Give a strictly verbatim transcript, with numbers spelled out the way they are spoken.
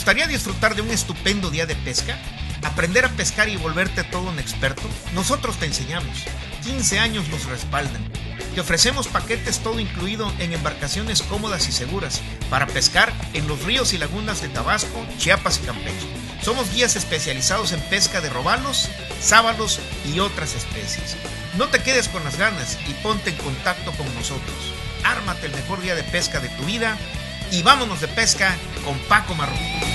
gustaría disfrutar de un estupendo día de pesca? ¿Aprender a pescar y volverte todo un experto? Nosotros te enseñamos. quince años nos respaldan. Te ofrecemos paquetes todo incluido en embarcaciones cómodas y seguras para pescar en los ríos y lagunas de Tabasco, Chiapas y Campeche. Somos guías especializados en pesca de robalos, sábalos y otras especies. No te quedes con las ganas y ponte en contacto con nosotros. Ármate el mejor día de pesca de tu vida y vámonos de pesca con Paco Marrón.